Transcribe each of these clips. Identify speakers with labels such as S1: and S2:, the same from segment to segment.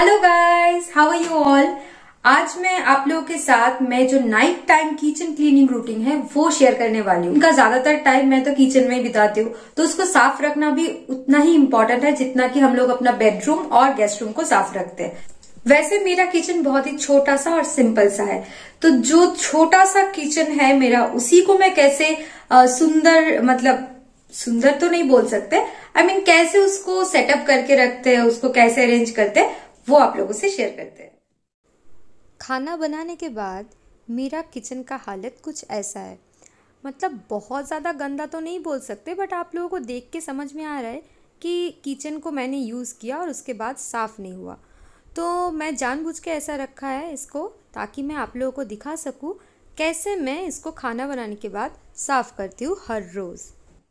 S1: Hello guys, how are you all. आज मैं आप लोगों के साथ मैं जो night time kitchen cleaning routine है वो शेयर करने वाली हूँ। उनका ज्यादातर टाइम मैं तो किचन में ही बिताती हूँ, तो उसको साफ रखना भी उतना ही इम्पोर्टेंट है जितना कि हम लोग अपना बेडरूम और गेस्ट रूम को साफ रखते हैं। वैसे मेरा किचन बहुत ही छोटा सा और सिंपल सा है, तो जो छोटा सा किचन है मेरा, उसी को मैं कैसे सुंदर, मतलब सुंदर तो नहीं बोल सकते, कैसे उसको सेटअप करके रखते हैं, उसको कैसे अरेंज करते हैं, वो आप लोगों से शेयर करते हैं।
S2: खाना बनाने के बाद मेरा किचन का हालत कुछ ऐसा है। मतलब बहुत ज़्यादा गंदा तो नहीं बोल सकते, बट आप लोगों को देख के समझ में आ रहा है कि किचन को मैंने यूज़ किया और उसके बाद साफ़ नहीं हुआ। तो मैं जानबूझ के ऐसा रखा है इसको, ताकि मैं आप लोगों को दिखा सकूं कैसे मैं इसको खाना बनाने के बाद साफ़ करती हूँ हर रोज़।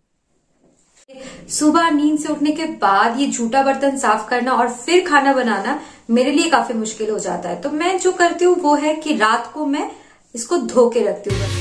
S1: सुबह नींद से उठने के बाद ये जूठा बर्तन साफ करना और फिर खाना बनाना मेरे लिए काफी मुश्किल हो जाता है। तो मैं जो करती हूँ वो है कि रात को मैं इसको धो के रखती हूँ।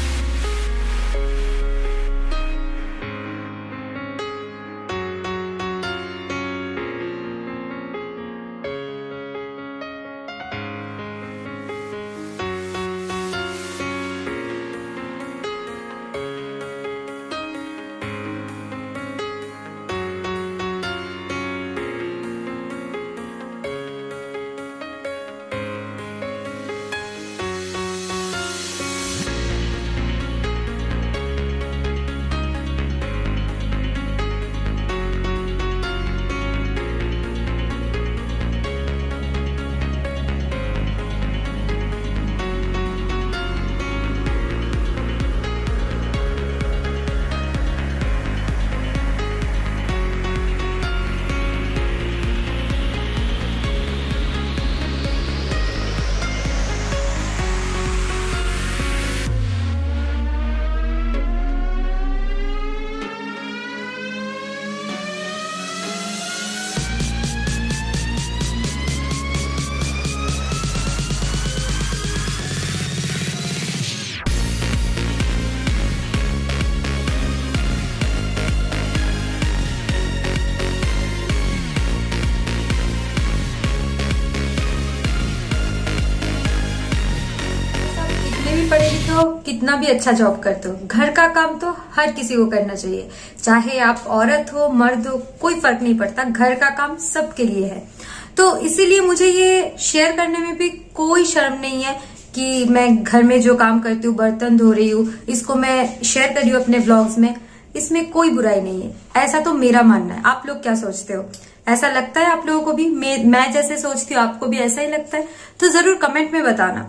S1: पढ़े लिखे हो, कितना भी अच्छा जॉब करते हो, घर का काम तो हर किसी को करना चाहिए। चाहे आप औरत हो मर्द हो, कोई फर्क नहीं पड़ता, घर का काम सबके लिए है। तो इसीलिए मुझे ये शेयर करने में भी कोई शर्म नहीं है कि मैं घर में जो काम करती हूँ, बर्तन धो रही हूँ, इसको मैं शेयर कर रही हूँ अपने व्लॉग्स में। इसमें कोई बुराई नहीं है, ऐसा तो मेरा मानना है। आप लोग क्या सोचते हो? ऐसा लगता है आप लोगों को भी? मैं जैसे सोचती हूँ आपको भी ऐसा ही लगता है? तो जरूर कमेंट में बताना।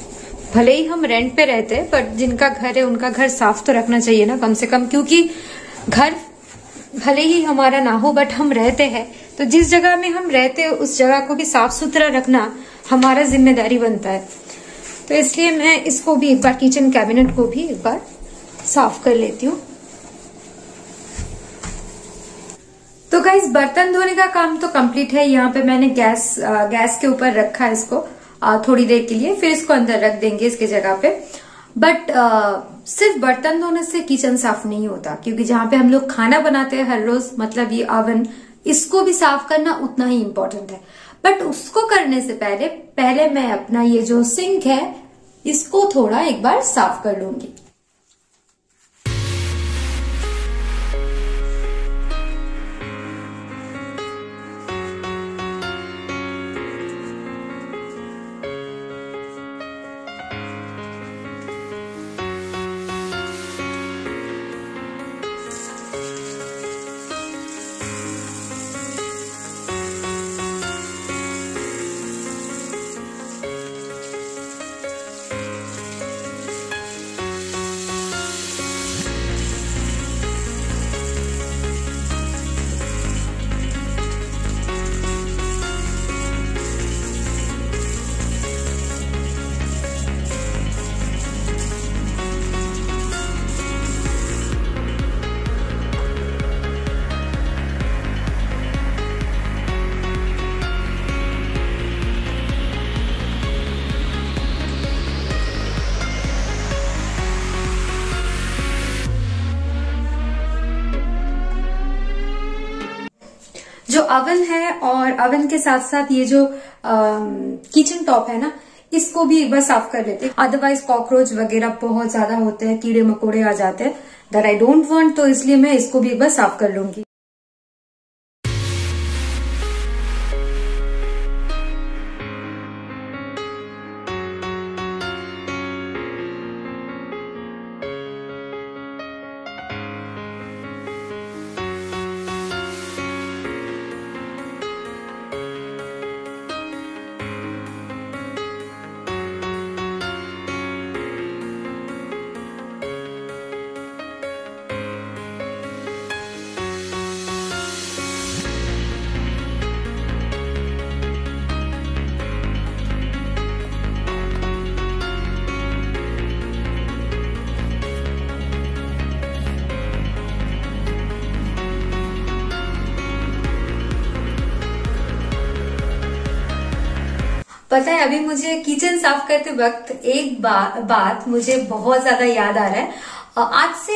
S1: भले ही हम रेंट पे रहते हैं, पर जिनका घर है उनका घर साफ तो रखना चाहिए ना, कम से कम। क्योंकि घर भले ही हमारा ना हो, बट हम रहते हैं, तो जिस जगह में हम रहते हैं उस जगह को भी साफ सुथरा रखना हमारा जिम्मेदारी बनता है। तो इसलिए मैं इसको भी एक बार, किचन कैबिनेट को भी एक बार साफ कर लेती हूँ। तो गाइस, बर्तन धोने का काम तो कंप्लीट है। यहाँ पे मैंने गैस के ऊपर रखा है इसको थोड़ी देर के लिए, फिर इसको अंदर रख देंगे इसके जगह पे। बट सिर्फ बर्तन धोने से किचन साफ नहीं होता, क्योंकि जहां पे हम लोग खाना बनाते हैं हर रोज, मतलब ये ओवन, इसको भी साफ करना उतना ही इम्पोर्टेंट है। बट उसको करने से पहले मैं अपना ये जो सिंक है इसको थोड़ा एक बार साफ कर लूंगी। अवन है और अवन के साथ साथ ये जो किचन टॉप है ना, इसको भी एक बार साफ कर लेते हैं। अदरवाइज कॉकरोच वगैरह बहुत ज्यादा होते हैं, कीड़े मकोड़े आ जाते हैं, दैट आई डोंट वांट, तो इसलिए मैं इसको भी एक बार साफ कर लूंगी। पता है, अभी मुझे किचन साफ करते वक्त एक बात मुझे बहुत ज्यादा याद आ रहा है। आज से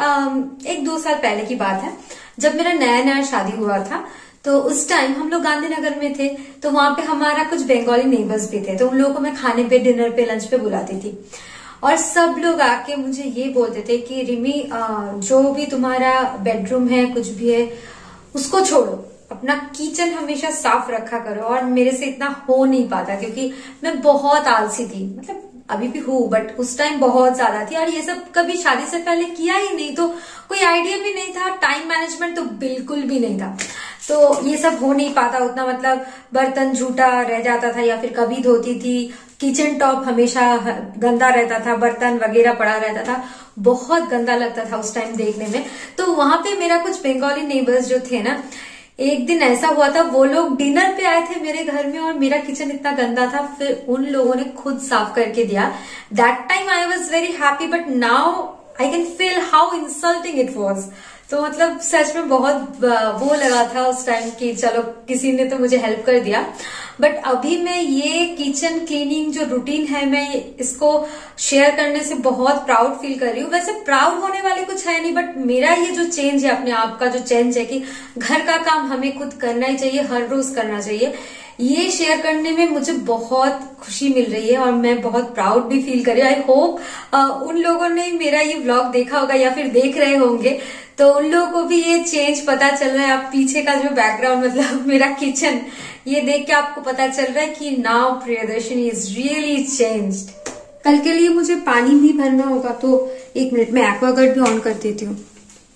S1: 1-2 साल पहले की बात है, जब मेरा नया नया शादी हुआ था। तो उस टाइम हम लोग गांधीनगर में थे, तो वहां पे हमारा कुछ बंगाली नेबर्स भी थे, तो उन लोगों को मैं खाने पे, डिनर पे, लंच पे बुलाती थी। और सब लोग आके मुझे ये बोलते थे कि रिमी, जो भी तुम्हारा बेडरूम है, कुछ भी है, उसको छोड़ो, अपना किचन हमेशा साफ रखा करो। और मेरे से इतना हो नहीं पाता क्योंकि मैं बहुत आलसी थी, मतलब अभी भी हूँ, बट उस टाइम बहुत ज्यादा थी। और ये सब कभी शादी से पहले किया ही नहीं, तो कोई आइडिया भी नहीं था, टाइम मैनेजमेंट तो बिल्कुल भी नहीं था, तो ये सब हो नहीं पाता उतना। मतलब बर्तन झूठा रह जाता था या फिर कभी धोती थी, किचन टॉप हमेशा गंदा रहता था, बर्तन वगैरह पड़ा रहता था, बहुत गंदा लगता था उस टाइम देखने में। तो वहां पे मेरा कुछ बंगाली नेबर्स जो थे ना, एक दिन ऐसा हुआ था, वो लोग डिनर पे आए थे मेरे घर में और मेरा किचन इतना गंदा था, फिर उन लोगों ने खुद साफ करके दिया। That time I was very happy, but now I can feel how insulting it was. तो मतलब सच में बहुत वो लगा था उस टाइम कि चलो किसी ने तो मुझे हेल्प कर दिया। बट अभी मैं ये किचन क्लीनिंग जो रूटीन है, मैं इसको शेयर करने से बहुत प्राउड फील कर रही हूँ। वैसे प्राउड होने वाले कुछ है नहीं, बट मेरा ये जो चेंज है, अपने आप का जो चेंज है कि घर का काम हमें खुद करना ही चाहिए, हर रोज करना चाहिए, ये शेयर करने में मुझे बहुत खुशी मिल रही है और मैं बहुत प्राउड भी फील कर रही हूँ। आई होप उन लोगों ने मेरा ये व्लॉग देखा होगा या फिर देख रहे होंगे, तो उन लोगों को भी ये चेंज पता चल रहा है। आप पीछे का जो बैकग्राउंड, मतलब मेरा किचन, ये देख के आपको पता चल रहा है कि now Priyadarshini is really changed. कल के लिए मुझे पानी भी भरना होगा, तो 1 मिनट में एक्वागार्ड भी ऑन कर देती हूँ।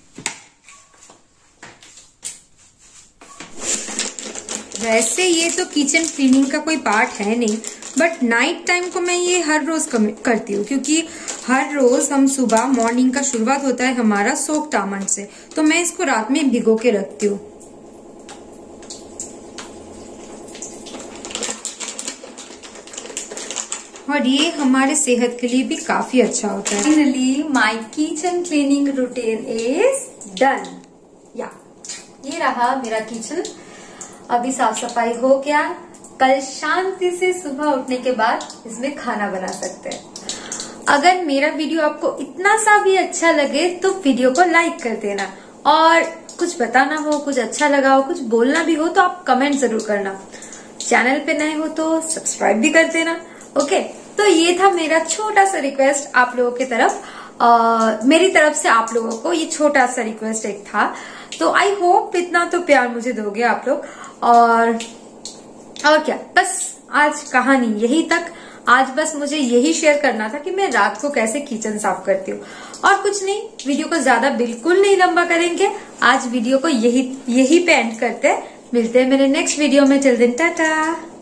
S1: वैसे ये तो किचन क्लीनिंग का कोई पार्ट है नहीं, बट नाइट टाइम को मैं ये हर रोज करती हूँ, क्योंकि हर रोज हम सुबह, मॉर्निंग का शुरुआत होता है हमारा सोक्ड आमंड से, तो मैं इसको रात में भिगो के रखती हूँ। और ये हमारे सेहत के लिए भी काफी अच्छा होता है। Finally my kitchen cleaning routine is done. या ये रहा मेरा किचन, अभी साफ सफाई हो गया। कल शांति से सुबह उठने के बाद इसमें खाना बना सकते हैं। अगर मेरा वीडियो आपको इतना सा भी अच्छा लगे तो वीडियो को लाइक कर देना, और कुछ बताना हो, कुछ अच्छा लगा हो, कुछ बोलना भी हो तो आप कमेंट जरूर करना। चैनल पे नए हो तो सब्सक्राइब भी कर देना। ओके, तो ये था मेरा छोटा सा रिक्वेस्ट आप लोगों की तरफ, मेरी तरफ से आप लोगों को ये छोटा सा रिक्वेस्ट एक था। तो आई होप इतना तो प्यार मुझे दोगे आप लोग। और क्या, बस आज कहानी यही तक। आज बस मुझे यही शेयर करना था कि मैं रात को कैसे किचन साफ करती हूँ, और कुछ नहीं। वीडियो को ज्यादा बिल्कुल नहीं लंबा करेंगे, आज वीडियो को यही पे एंड करते हैं। मिलते हैं मेरे नेक्स्ट वीडियो में। Till then Tata.